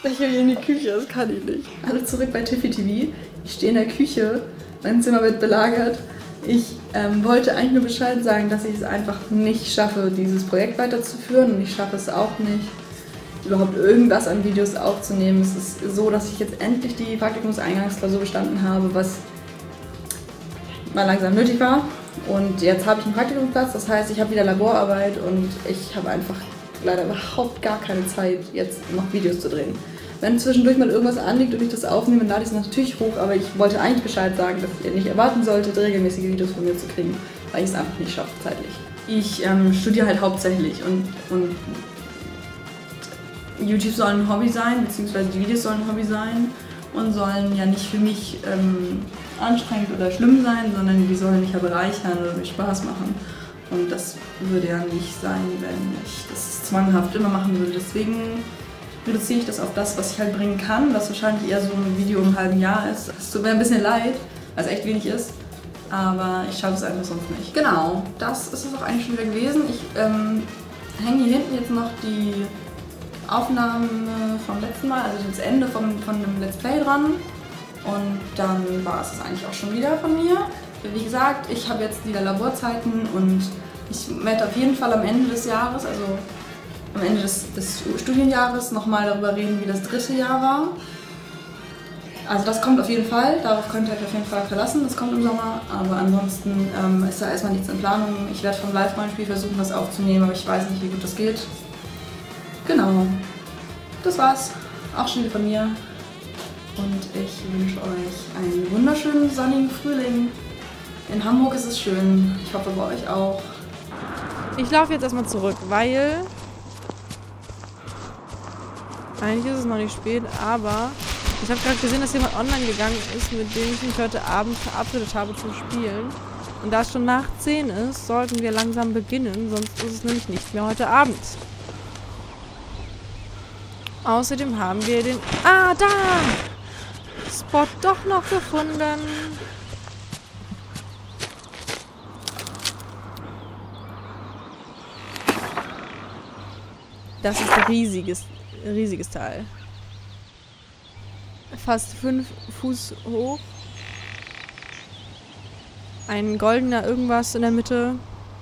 Ich will in die Küche, das kann ich nicht. Hallo zurück bei Tiffy TV. Ich stehe in der Küche, mein Zimmer wird belagert. Ich wollte eigentlich nur Bescheid sagen, dass ich es einfach nicht schaffe, dieses Projekt weiterzuführen. Und ich schaffe es auch nicht, überhaupt irgendwas an Videos aufzunehmen. Es ist so, dass ich jetzt endlich die Praktikumseingangsklausur bestanden habe, was mal langsam nötig war. Und jetzt habe ich einen Praktikumsplatz, das heißt, ich habe wieder Laborarbeit und ich habe einfach leider überhaupt gar keine Zeit, jetzt noch Videos zu drehen. Wenn zwischendurch mal irgendwas anliegt und ich das aufnehme, dann lade ich es natürlich hoch, aber ich wollte eigentlich Bescheid sagen, dass ihr nicht erwarten solltet, regelmäßige Videos von mir zu kriegen, weil ich es einfach nicht schaffe zeitlich. Ich studiere halt hauptsächlich und YouTube soll ein Hobby sein, beziehungsweise die Videos sollen ein Hobby sein und sollen ja nicht für mich anstrengend oder schlimm sein, sondern die sollen mich ja bereichern oder mir Spaß machen. Und das würde ja nicht sein, wenn ich das zwanghaft immer machen würde. Deswegen reduziere ich das auf das, was ich halt bringen kann, was wahrscheinlich eher so ein Video im halben Jahr ist. Es tut mir ein bisschen leid, weil es echt wenig ist, aber ich schaffe es einfach sonst nicht. Genau, das ist es auch eigentlich schon wieder gewesen. Ich hänge hier hinten jetzt noch die Aufnahmen vom letzten Mal, also das Ende von dem Let's Play dran. Und dann war es das eigentlich auch schon wieder von mir. Wie gesagt, ich habe jetzt wieder Laborzeiten und ich werde auf jeden Fall am Ende des Jahres, also am Ende des Studienjahres, nochmal darüber reden, wie das dritte Jahr war. Also das kommt auf jeden Fall, darauf könnt ihr euch auf jeden Fall verlassen, das kommt im Sommer. Aber ansonsten ist da erstmal nichts in Planung. Ich werde vom Live-Rollenspiel versuchen, was aufzunehmen, aber ich weiß nicht, wie gut das geht. Genau, das war's. Auch schon wieder von mir. Und ich wünsche euch einen wunderschönen sonnigen Frühling. In Hamburg ist es schön. Ich hoffe bei euch auch. Ich laufe jetzt erstmal zurück, weil eigentlich ist es noch nicht spät, aber ich habe gerade gesehen, dass jemand online gegangen ist, mit dem ich mich heute Abend verabredet habe zum Spielen. Und da es schon nach 10 ist, sollten wir langsam beginnen, sonst ist es nämlich nicht mehr heute Abend. Außerdem haben wir den... Ah, da! Spot doch noch gefunden. Das ist ein riesiges Teil. Fast 5 Fuß hoch. Ein goldener irgendwas in der Mitte.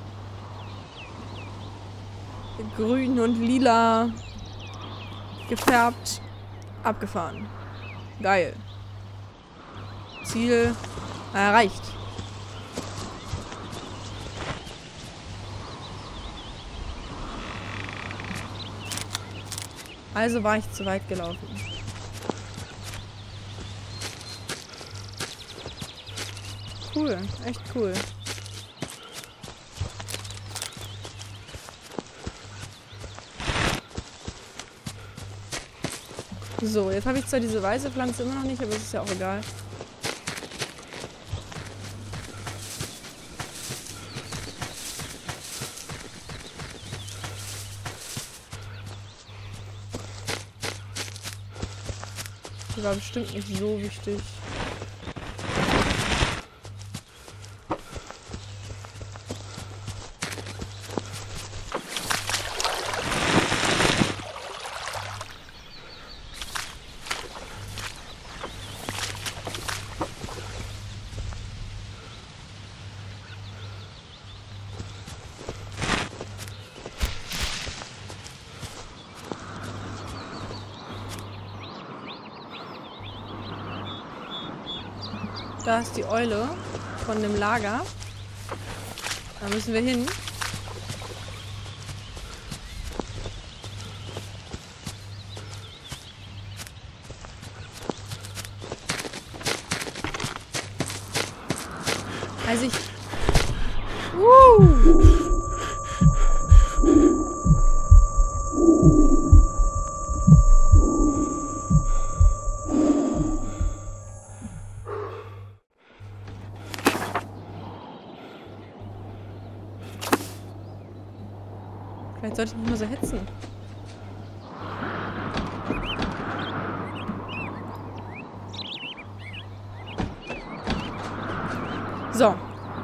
Grün und lila gefärbt. Abgefahren. Geil. Ziel erreicht. Also war ich zu weit gelaufen. Cool, echt cool. So, jetzt habe ich zwar diese weiße Pflanze immer noch nicht, aber es ist ja auch egal. Die war bestimmt nicht so wichtig. Da ist die Eule von dem Lager. Da müssen wir hin. Also ich... Vielleicht sollte ich nicht mehr so hetzen. So.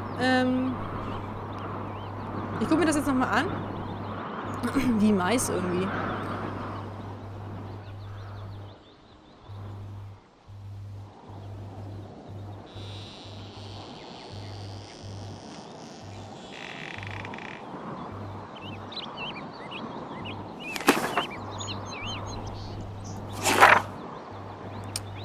Ich gucke mir das jetzt nochmal an. Wie Mais irgendwie.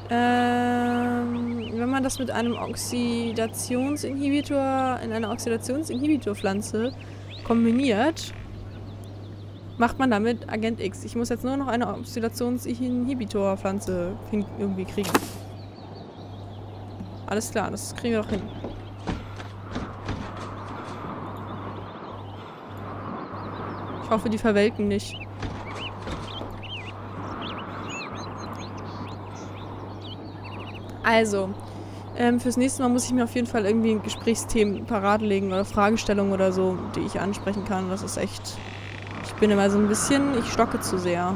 Wenn man das mit einem Oxidationsinhibitor in einer Oxidationsinhibitorpflanze kombiniert, macht man damit Agent X. Ich muss jetzt nur noch eine Oxidationsinhibitorpflanze irgendwie kriegen. Alles klar, das kriegen wir doch hin. Ich hoffe, die verwelken nicht. Also, fürs nächste Mal muss ich mir auf jeden Fall irgendwie Gesprächsthemen parat legen oder Fragestellungen oder so, die ich ansprechen kann. Das ist echt... Ich bin immer so ein bisschen... Ich stocke zu sehr.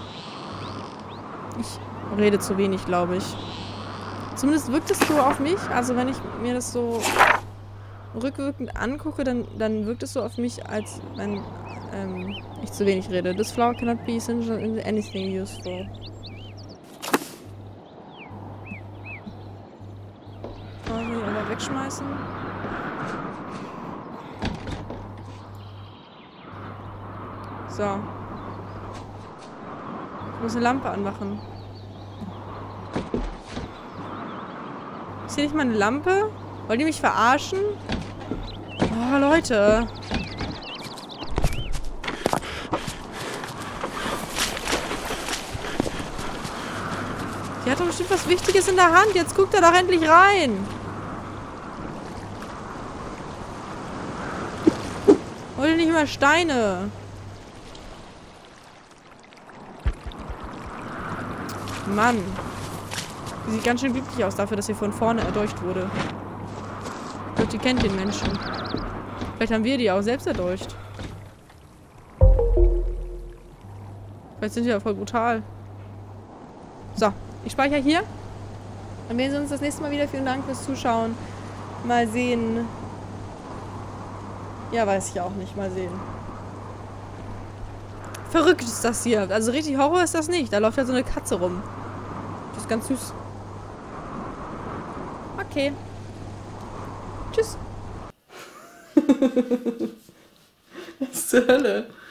Ich rede zu wenig, glaube ich. Zumindest wirkt es so auf mich. Also wenn ich mir das so rückwirkend angucke, dann wirkt es so auf mich, als wenn ich zu wenig rede. This flower cannot be essential in anything useful. Aber wegschmeißen. So. Ich muss eine Lampe anmachen. Ist hier nicht mal eine Lampe? Wollt ihr mich verarschen? Oh, Leute. Die hat doch bestimmt was Wichtiges in der Hand. Jetzt guckt er doch endlich rein. Hol dir nicht immer Steine. Mann. Die sieht ganz schön glücklich aus dafür, dass sie von vorne erdolcht wurde. Ich glaube, die kennt den Menschen. Vielleicht haben wir die auch selbst erdolcht. Vielleicht sind die ja voll brutal. So, ich speichere hier. Dann sehen wir uns das nächste Mal wieder. Vielen Dank fürs Zuschauen. Mal sehen. Ja, weiß ich auch nicht. Mal sehen. Verrückt ist das hier. Also richtig Horror ist das nicht. Da läuft ja so eine Katze rum. Das ist ganz süß. Okay. Tschüss. Was zur Hölle?